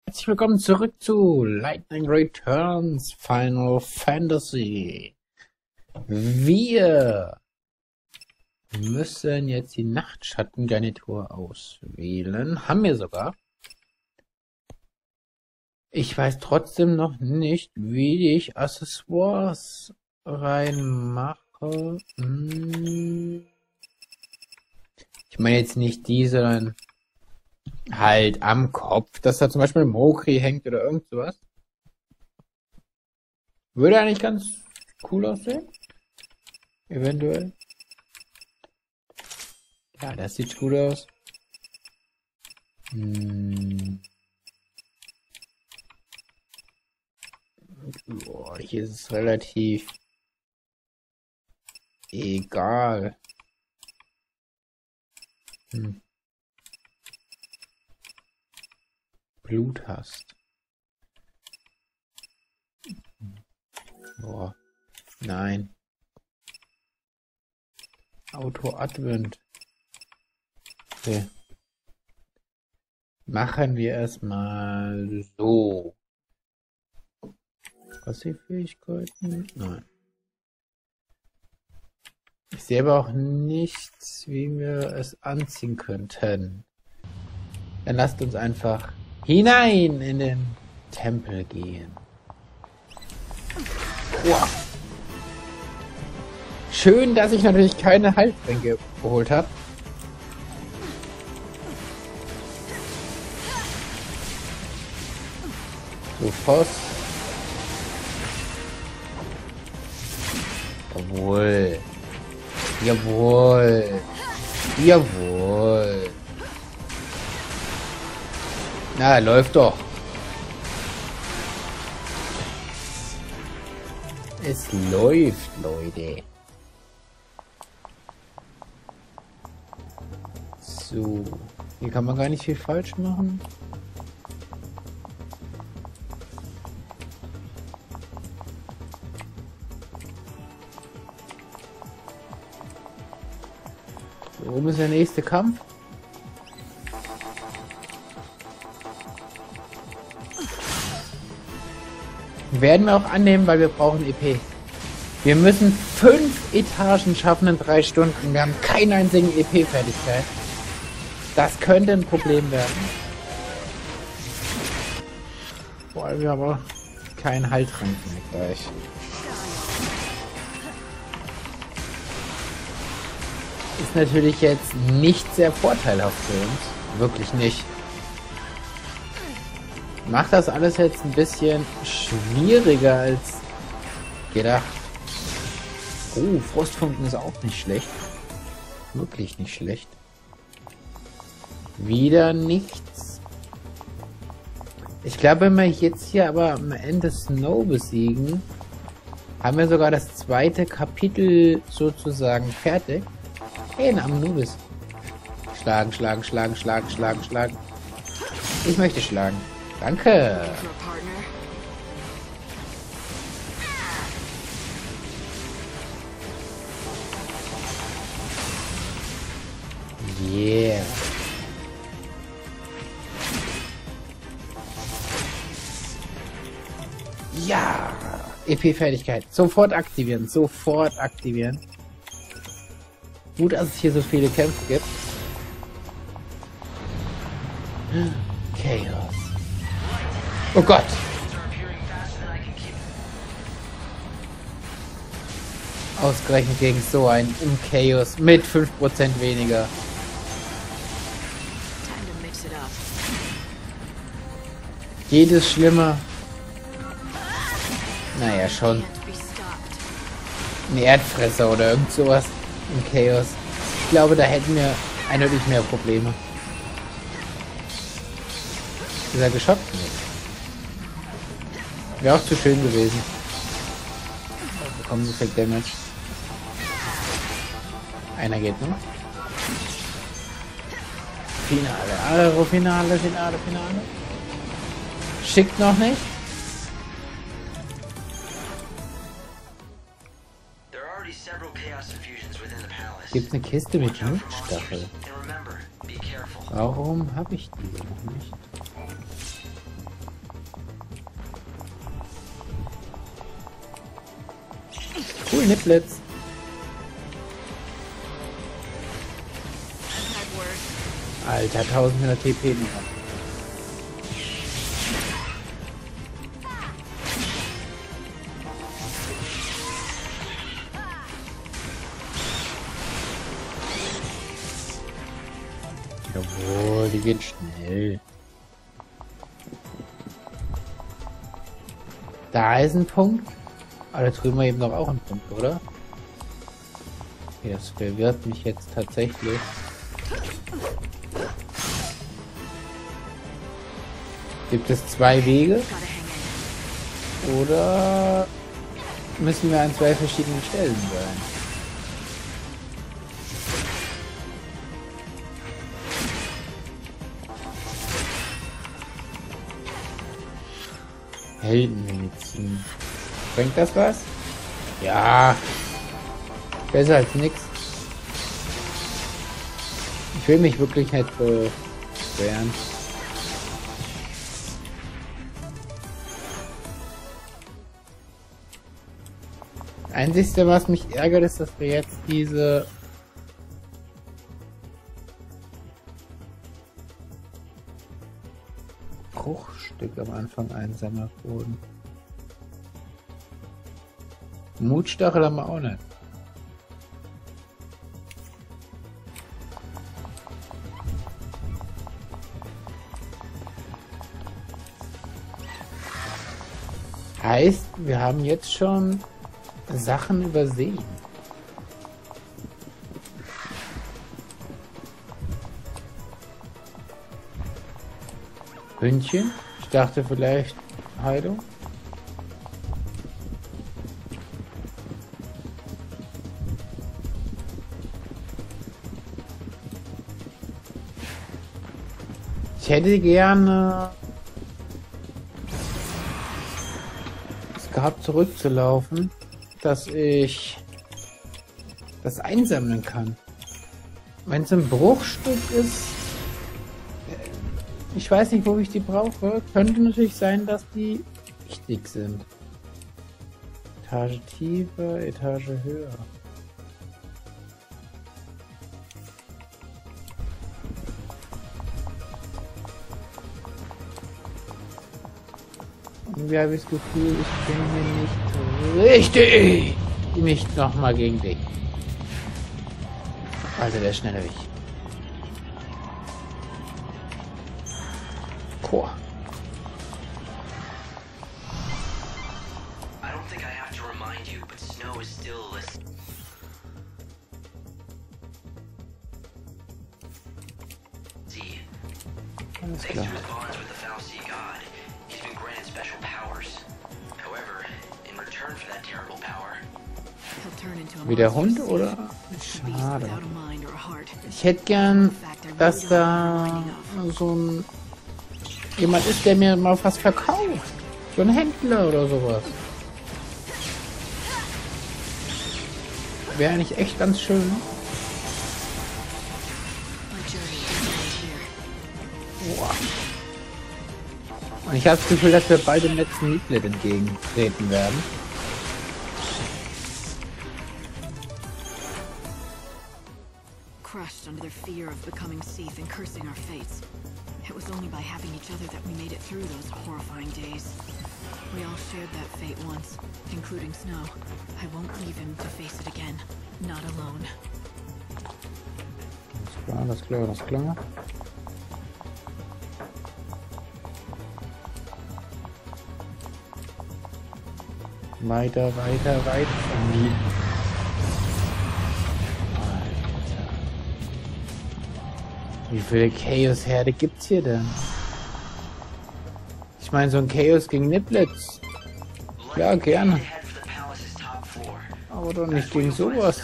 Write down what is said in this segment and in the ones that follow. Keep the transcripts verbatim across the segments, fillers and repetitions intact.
Herzlich willkommen zurück zu Lightning Returns Final Fantasy. Wir müssen jetzt die Nachtschattengarnitur auswählen. Haben wir sogar. Ich weiß trotzdem noch nicht, wie ich Accessoires reinmache. Hm. Ich meine jetzt nicht die, sondern halt am Kopf, dass da zum Beispiel Mokri hängt oder irgend sowas. Würde eigentlich ganz cool aussehen. Eventuell. Ja, das sieht gut aus. Hm. Boah, hier ist es relativ egal. Hm. Blut hast. Boah. Nein. Auto Advent. Okay. Machen wir erstmal so. Passivfähigkeiten? Nein. Ich sehe aber auch nichts, wie wir es anziehen könnten. Dann lasst uns einfach hinein in den Tempel gehen. Wow. Schön, dass ich natürlich keine Heiltränke geholt habe. So, Voss. Jawohl. Jawohl. Jawohl. Na, läuft doch. Es läuft, Leute. So. Hier kann man gar nicht viel falsch machen. So, oben ist der nächste Kampf. Werden wir auch annehmen, weil wir brauchen E P. Wir müssen fünf Etagen schaffen in drei Stunden. Wir haben keinen einzigen E P-Fertigkeit. Das könnte ein Problem werden. Vor allem wir aber keinen Heiltrank mehr gleich. Ist natürlich jetzt nicht sehr vorteilhaft für uns. Wirklich nicht. Macht das alles jetzt ein bisschen schwieriger als gedacht. Oh, Frostfunken ist auch nicht schlecht. Wirklich nicht schlecht. Wieder nichts. Ich glaube, wenn wir jetzt hier aber am Ende Snow besiegen, haben wir sogar das zweite Kapitel sozusagen fertig. Hey, ein Amnubis. Schlagen, schlagen, schlagen, schlagen, schlagen, schlagen. Ich möchte schlagen. Danke. Yeah. Ja. E P-Fertigkeit. Sofort aktivieren. Sofort aktivieren. Gut, dass es hier so viele Kämpfe gibt. Chaos. Oh Gott! Ausgerechnet gegen so ein im Chaos mit fünf Prozent weniger. Geht es schlimmer? Naja, schon. Ein Erdfresser oder irgend sowas im Chaos. Ich glaube, da hätten wir eindeutig mehr Probleme. Ist er geschockt? Wäre auch zu schön gewesen. Wir bekommen so viel Damage. Einer geht noch. Finale. Aero Finale, Finale, Finale. Schickt noch nicht. Gibt es eine Kiste mit Blutstachel? Warum habe ich die noch nicht? Cool, Niblitz. Alter, tausendvierhundert T P noch. Jawohl, die geht schnell. Da ist ein Punkt. Aber da drüben wir eben noch auch einen Punkt, oder? Okay, das verwirrt mich jetzt tatsächlich. Gibt es zwei Wege? Oder müssen wir an zwei verschiedenen Stellen sein? Heldenmedizin. Bringt das was? Ja. Besser als nix. Ich will mich wirklich nicht beschweren. Einzigste, was mich ärgert, ist, dass wir jetzt diese Bruchstücke am Anfang einsammeln wurden. Mutstachel haben wir auch nicht. Heißt, wir haben jetzt schon Sachen übersehen. Hündchen? Ich dachte vielleicht Heilung. Ich hätte gerne es gehabt, zurückzulaufen, dass ich das einsammeln kann. Wenn es ein Bruchstück ist, ich weiß nicht, wo ich die brauche. Könnte natürlich sein, dass die wichtig sind. Etage tiefer, Etage höher. Irgendwie habe ich das Gefühl, ich bin hier nicht richtig. Nicht nochmal gegen dich. Also der schnelle Weg. Chor. I don't think I have to remind you, but Snow is still listening. See, Alles thanks klar. to his bonds with the Fal'Cie god, he's been granted special powers. However, in return for that terrible power, Wie der Hund, oder? Schade. Ich hätte gern, dass da so ein jemand ist, der mir mal was verkauft. So ein Händler oder sowas. Wäre eigentlich echt ganz schön. Boah. Und ich habe das Gefühl, dass wir beide dem letzten Niblet entgegentreten werden. Crushed under their fear of becoming Seath and cursing our fates. It was only by having each other that we made it through those horrifying days. We all shared that fate once, including Snow. I won't leave him to face it again. Not alone. Alles klar, alles klar, alles klar. Weiter, weiter, weiter. Wie viele Chaos-Herde gibt's hier denn? Ich meine, so ein Chaos gegen Niblets. Ja, gerne. Aber doch nicht gegen sowas.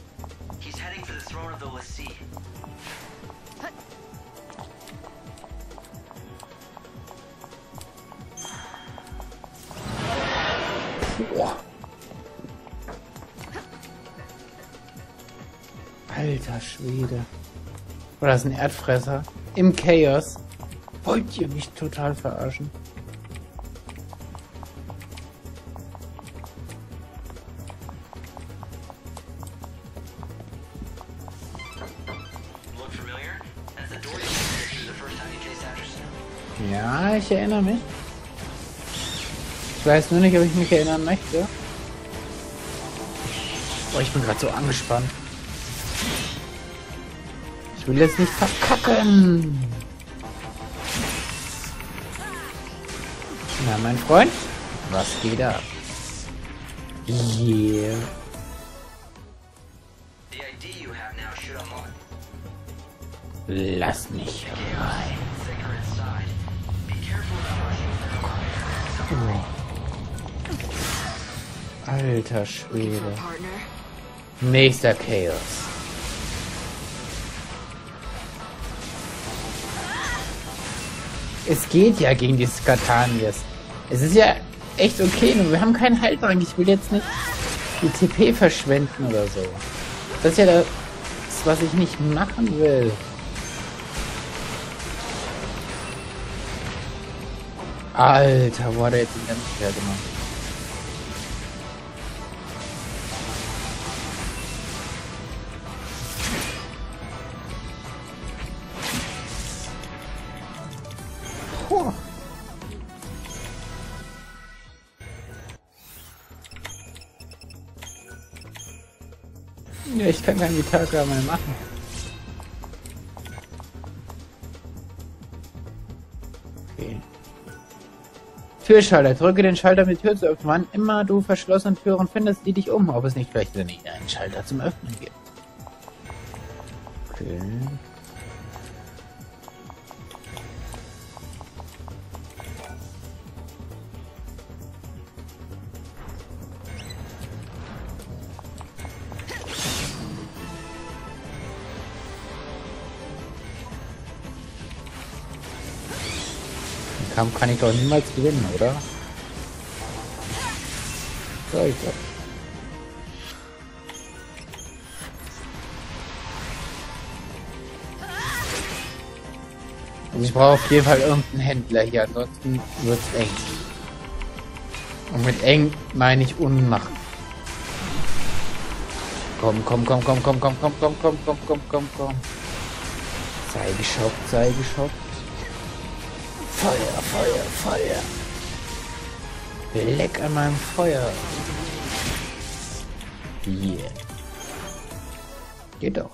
Boah. Alter Schwede. Oder das ist ein Erdfresser. Im Chaos. Wollt ihr mich total verarschen? Ja, ich erinnere mich. Ich weiß nur nicht, ob ich mich erinnern möchte. Boah, ich bin gerade so angespannt. Ich will jetzt nicht verkacken. Na, mein Freund, was geht ab? Yeah. The I D you have now should unlock. Lass mich rein. Thicker inside. Be careful about rushing through. Alter Looking for Schwede. a partner? Nächster Chaos. Es geht ja gegen die Skataniers. Es ist ja echt okay, nur wir haben keinen Heiltrank. Ich will jetzt nicht die T P verschwenden oder so. Das ist ja das, was ich nicht machen will. Alter, wo hat er jetzt den ganzen Schwer gemacht? Puh. Ja, ich kann keinen Vitaka mehr machen. Okay. Türschalter. Drücke den Schalter, um die Tür zu öffnen. Wann immer du verschlossene Türen findest, die dich um, ob es nicht vielleicht nicht einen Schalter zum Öffnen gibt. Okay. Den Kampf kann ich doch niemals gewinnen, oder? So, ich glaub. Also ich brauche auf jeden Fall irgendeinen Händler hier, ansonsten wird's eng. Und mit eng meine ich unmacht. Komm, komm, komm, komm, komm, komm, komm, komm, komm, komm, komm, komm, komm. Sei geschockt, sei geschockt. Feuer, Feuer, Feuer. Leck an meinem Feuer. Yeah. Geht doch.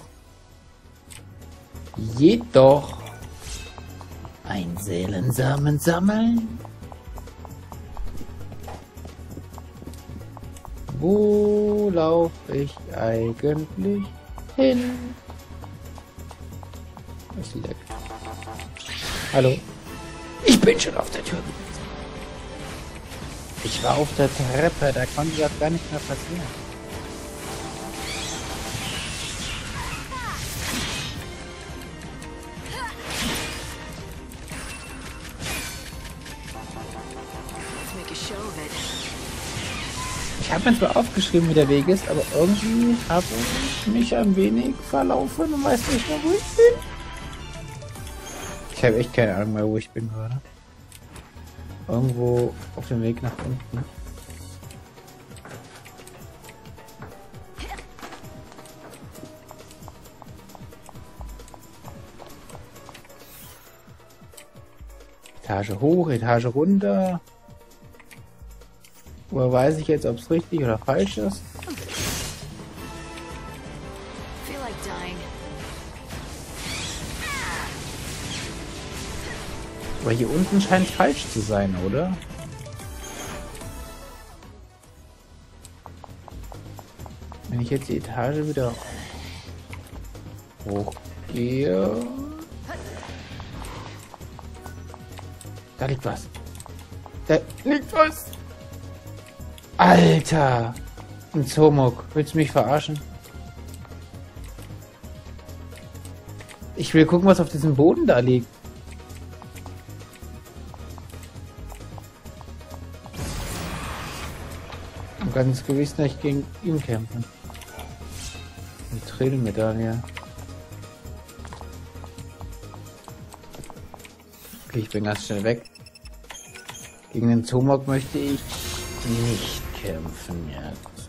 Geht doch. Ein Seelensamen sammeln. Wo lauf ich eigentlich hin? Es leckt. Hallo? Ich bin schon auf der Tür. Ich war auf der Treppe, da konnte das gar nicht mehr passieren. Let's make a show of it. Ich habe mir zwar aufgeschrieben, wie der Weg ist, aber irgendwie habe ich mich ein wenig verlaufen und weiß nicht mehr, wo ich bin. Ich habe echt keine Ahnung mehr, wo ich bin gerade. Irgendwo auf dem Weg nach unten. Etage hoch, Etage runter. Woher weiß ich jetzt, ob es richtig oder falsch ist? Feel like dying. Aber hier unten scheint es falsch zu sein, oder? Wenn ich jetzt die Etage wieder hochgehe... Da liegt was. Da liegt was. Alter! Ein Zomok. Willst du mich verarschen? Ich will gucken, was auf diesem Boden da liegt. Und ganz gewiss nicht gegen ihn kämpfen. Die Tränenmedaille. Okay, ich bin ganz schnell weg. Gegen den Zomok möchte ich nicht kämpfen jetzt.